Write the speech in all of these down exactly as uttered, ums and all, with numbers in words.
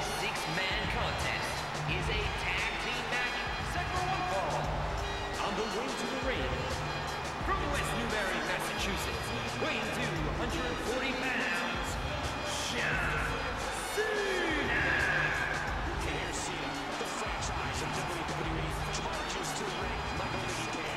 six-man contest is a tag team match set for one fall. On the way to the ring, from West Newbury, Massachusetts, weighing two hundred forty pounds, John Cena. Here's Cena, the franchise of W W E, charges to the ring like only he can.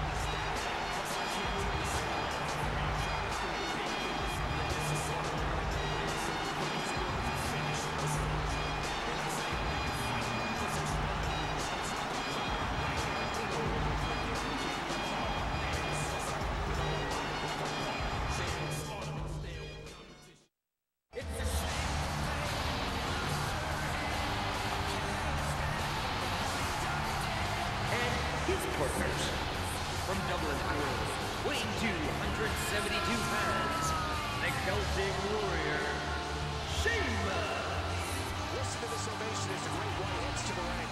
His partners, from Dublin, Ireland, weighing two hundred seventy-two pounds, the Celtic Warrior, Sheamus. Listen to this ovation as the Great One heads to the ring.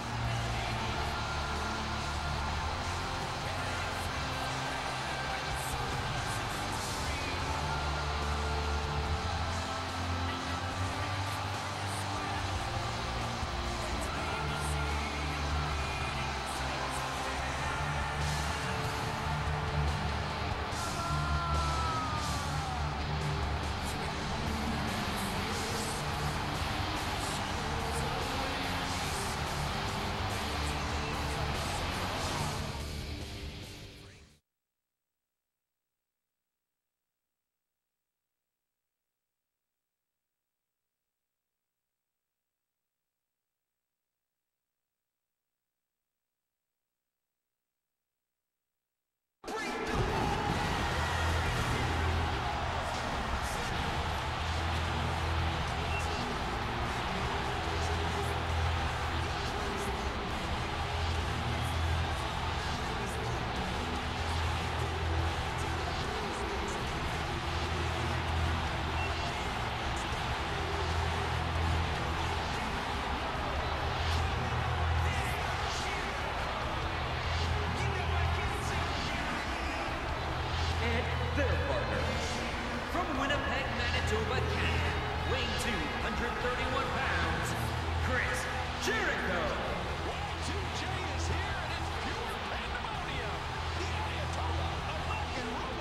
Their partners, from Winnipeg, Manitoba, Canada, weighing two hundred thirty-one pounds, Chris Jericho. Y two J is here and it's pure pandemonium. The Ayatollah of rock and roll.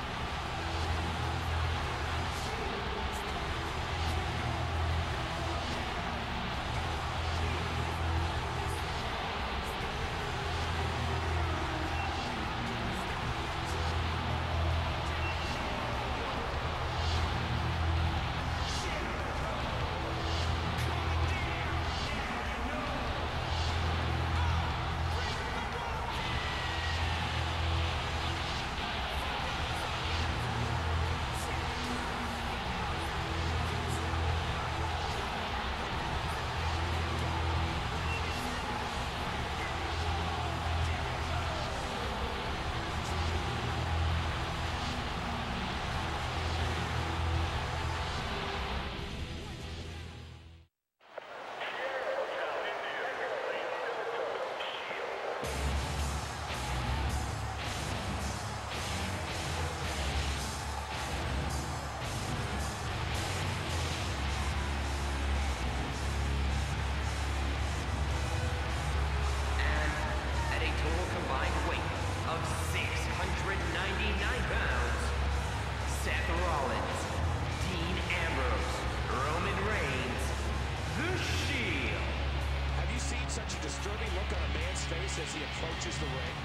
As he approaches the ring.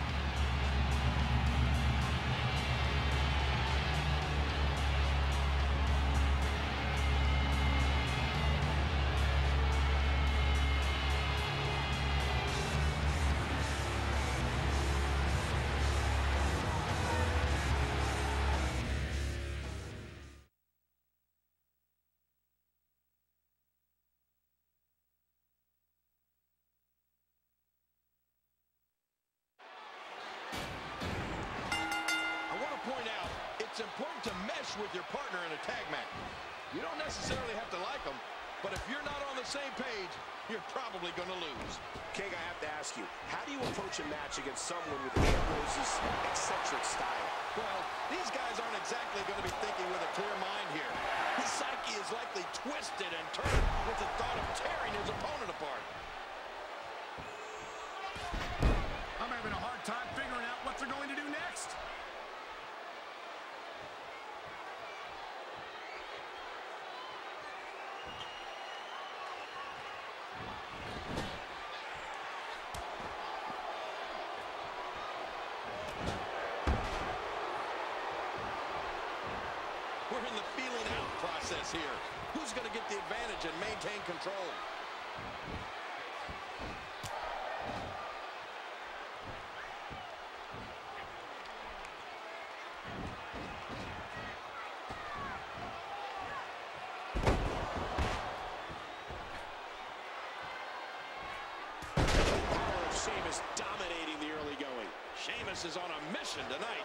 It's important to mesh with your partner in a tag match. You don't necessarily have to like them, but if you're not on the same page, you're probably going to lose. King, I have to ask you, how do you approach a match against someone with Ambrose's eccentric style? Well, these guys aren't exactly going to be thinking with a clear mind here. His psyche is likely twisted and turned with the thought of tearing his this here. Who's going to get the advantage and maintain control? Sheamus dominating the early going. Sheamus is on a mission tonight.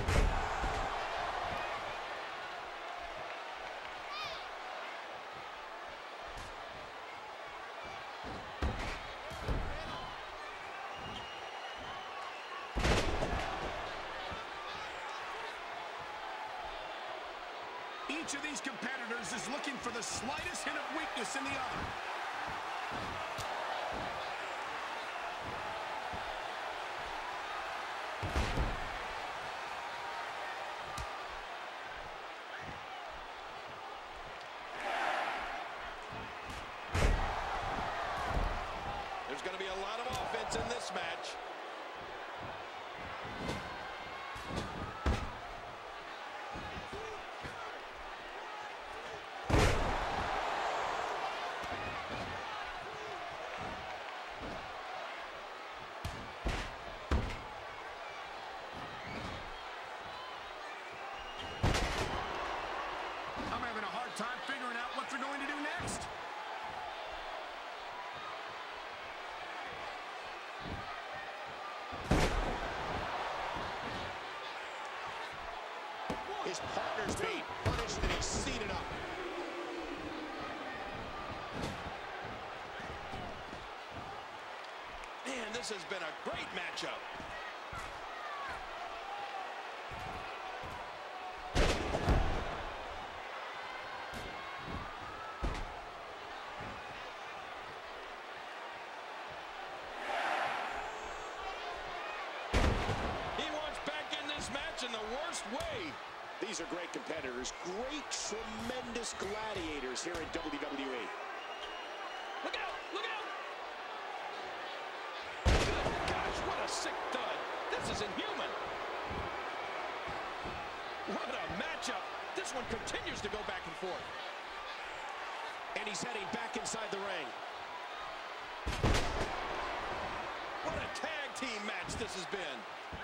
Each of these competitors is looking for the slightest hint of weakness in the other. There's going to be a lot of offense in this match. I'm having a hard time figuring out what they're going to do next. His partner's being punished and he's seen it up. Man, this has been a great matchup. He wants back in this match in the worst way. These are great competitors, great, tremendous gladiators here in W W E. Look out! Look out! Good gosh, what a sick thud. This is inhuman. What a matchup. This one continues to go back and forth. And he's heading back inside the ring. What a tag team match this has been.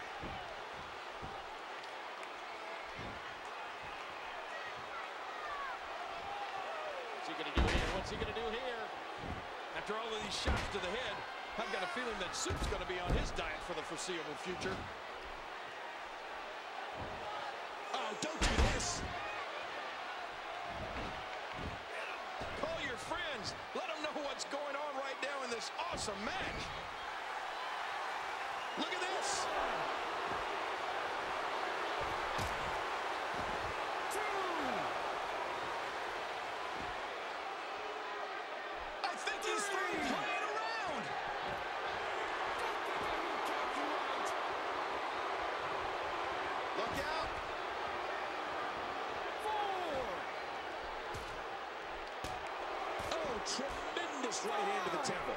What's he going to do here? What's he going to do here? After all of these shots to the head, I've got a feeling that Soup's going to be on his diet for the foreseeable future. Oh, don't do this. Call your friends. Let them know what's going on right now in this awesome match. Look at this. I think he's through playing around. Look out. Four. Oh, tremendous right hand to the temple.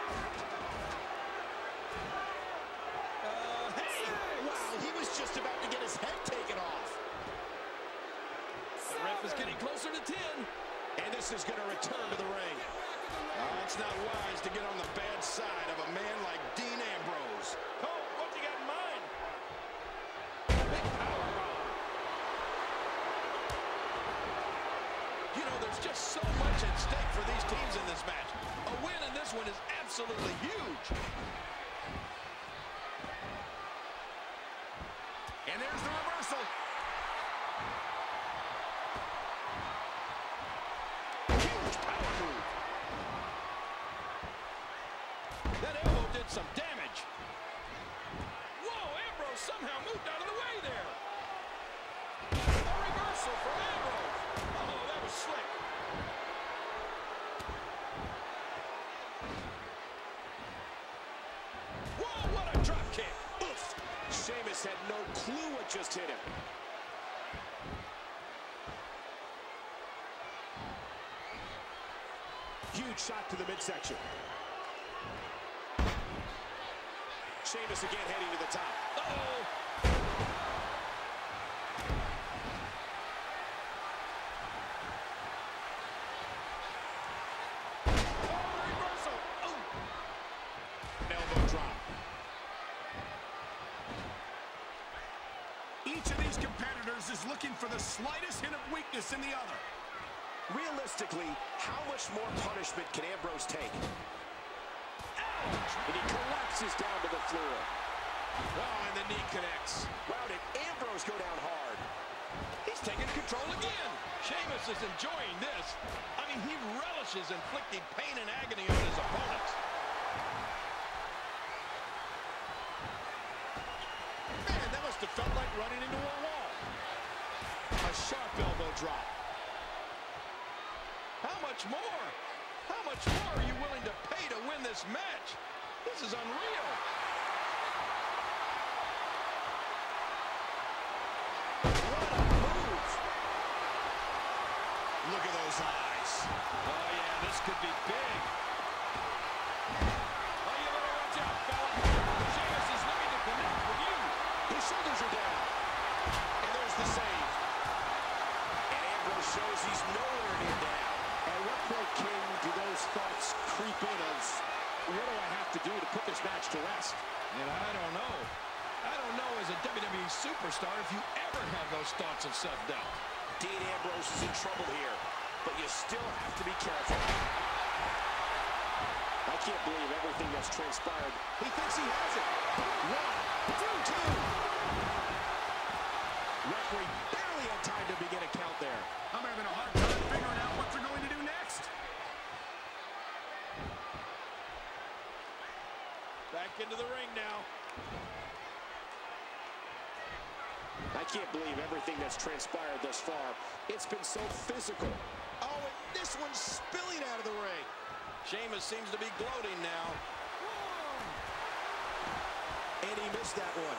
Uh, hey. Wow, he was just about to get his head taken off. The ref is getting closer to ten. And this is going to return to the ring. Uh, it's not wise to get on the bad side of a man like Dean Ambrose. Oh, what's he got in mind? Big powerbomb. You know, there's just so much at stake for these teams in this match. A win in this one is absolutely huge. And there's the reversal. Huge power move. That elbow did some damage. Whoa, Ambrose somehow moved out of the way there. A reversal from Ambrose. Oh, that was slick. Whoa, what a drop kick. Oof. Sheamus had no clue what just hit him. Huge shot to the midsection. Sheamus again heading to the top. Uh-oh. competitors is looking for the slightest hint of weakness in the other. Realistically, how much more punishment can Ambrose take? Ouch! And he collapses down to the floor. Oh, and the knee connects. Wow, did Ambrose go down hard? He's taking control again. Sheamus is enjoying this. I mean, he relishes inflicting pain and agony on his opponents. Man, that must have felt like running into a wall. A sharp elbow drop. How much more? How much more are you willing to pay to win this match? This is unreal. What a move. Look at those eyes. Oh, yeah, this could be big. Oh, you better watch out, fella. Sheamus is looking to connect with you. His shoulders are down. And there's the save. And Ambrose shows he's nowhere near down. At what point, King, do those thoughts creep in of, what do I have to do to put this match to rest? And I don't know. I don't know as a W W E superstar if you ever have those thoughts of self-doubt. Dean Ambrose is in trouble here, but you still have to be careful. I can't believe everything that's transpired. He thinks he has it. One, two, two. Referee barely had time to begin a count there. I'm having a hard time figuring out what they're going to do next. Back into the ring now. I can't believe everything that's transpired thus far. It's been so physical. Oh, and this one's spilling out of the ring. Sheamus seems to be gloating now. And he missed that one.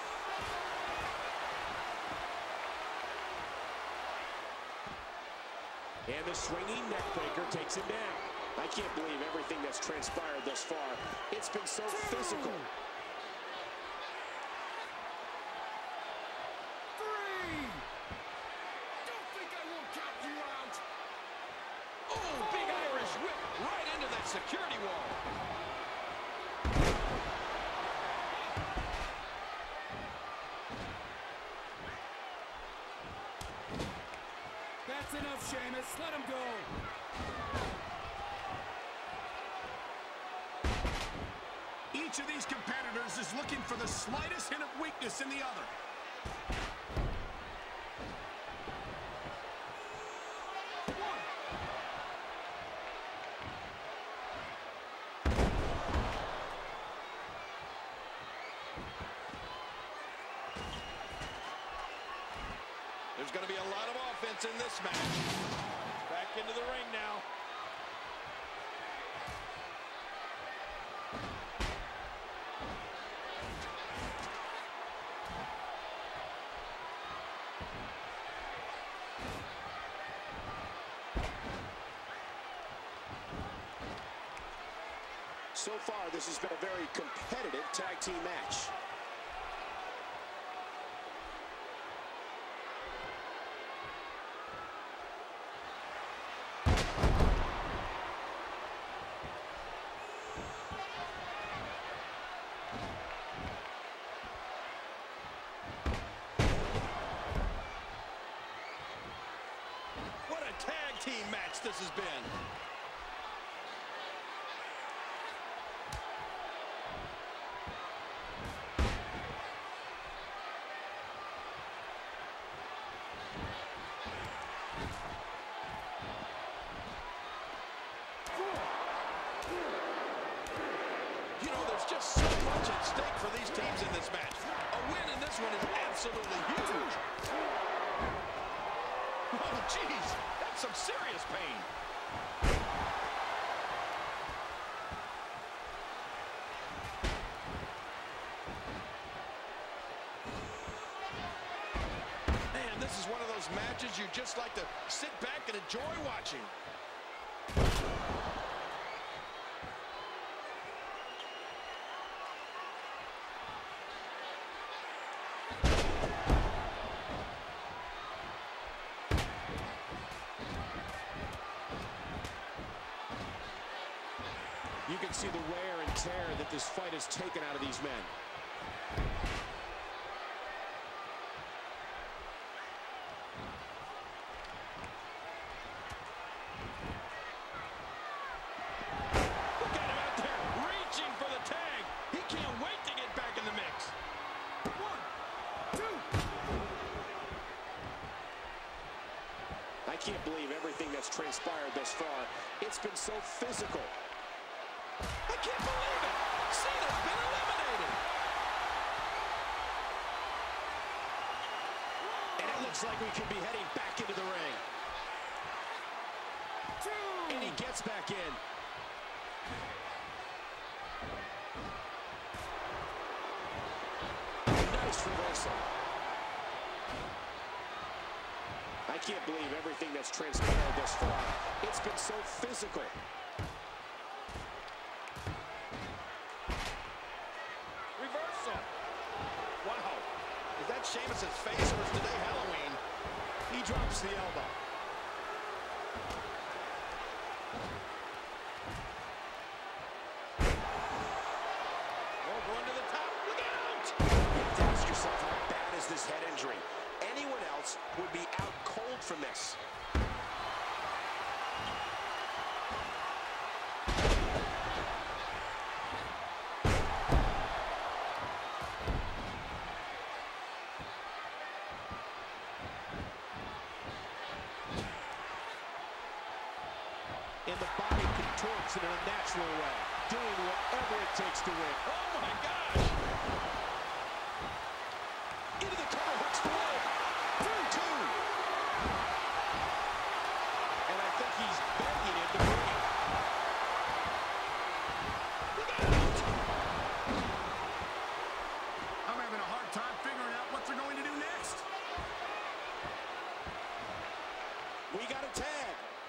And the swinging neckbreaker takes him down. I can't believe everything that's transpired thus far. It's been so physical. Three. Don't think I won't count you out. Oh, big Irish whip right into that security wall. That's enough, Sheamus. Let him go. Each of these competitors is looking for the slightest hint of weakness in the other. There's going to be a lot of offense in this match. Back into the ring now. So far, this has been a very competitive tag team match. What a tag team match this has been. You know, there's just so much at stake for these teams in this match. A win in this one is absolutely huge. Oh, jeez, that's some serious pain. Man, this is one of those matches you just like to sit back and enjoy watching. You can see the wear and tear that this fight has taken out of these men. It's been so physical. I can't believe it. Cena's been eliminated. And it looks like we could be heading back into the ring. Two. And he gets back in. Nice reversal. I can't believe everything that's transpired thus far. It's been so physical. Reversal. Wow. Is that Sheamus's face or is today Halloween? He drops the elbow. Oh, going to the top. Look out! You have to ask yourself, how bad is this head injury? Anyone else would be out cold from this. And the body contorts in an unnatural way, doing whatever it takes to win. Oh my gosh! Into the cover hooks for one. Two, two. And I think he's begging him to bring it. Look out! I'm having a hard time figuring out what they're going to do next. We got a tag.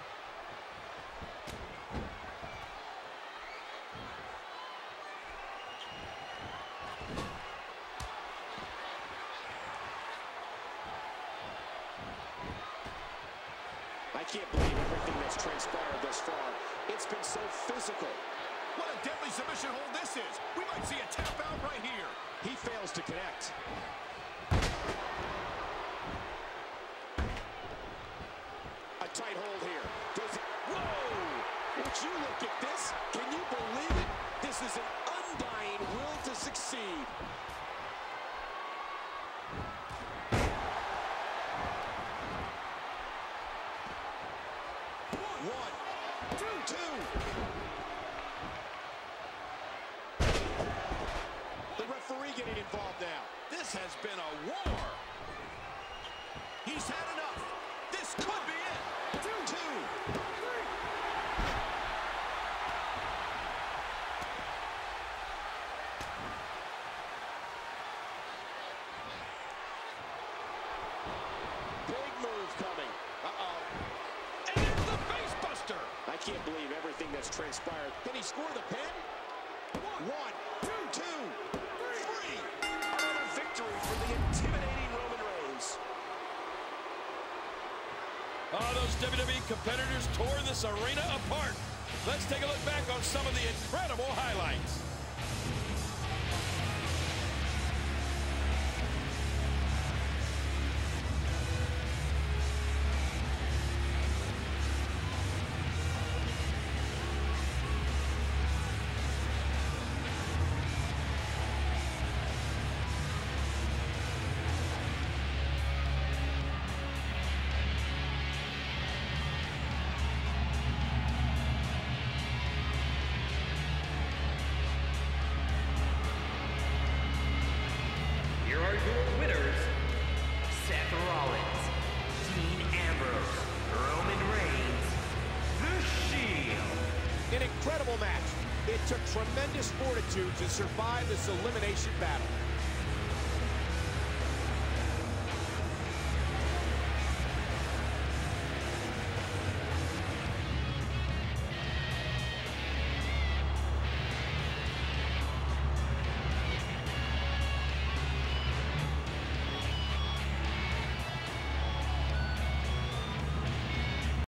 I can't believe everything that's transpired thus far. It's been so physical. What a deadly submission hold this is. We might see a tap out right here. He fails to connect. A tight hold here. Does it? Whoa! Would you look at this? Can you believe it? This is an undying will to succeed. One, two, two. The referee getting involved now. This has been a war. He's had enough. This could be it. Two, two. Three. Big move coming. Uh-oh. And it's the face buster. I can't believe everything that's transpired. Can he score the pin? One, two, two, three. Another victory for the intimidating Roman Reigns. Oh, those W W E competitors tore this arena apart. Let's take a look back on some of the incredible highlights. Incredible match. It took tremendous fortitude to survive this elimination battle.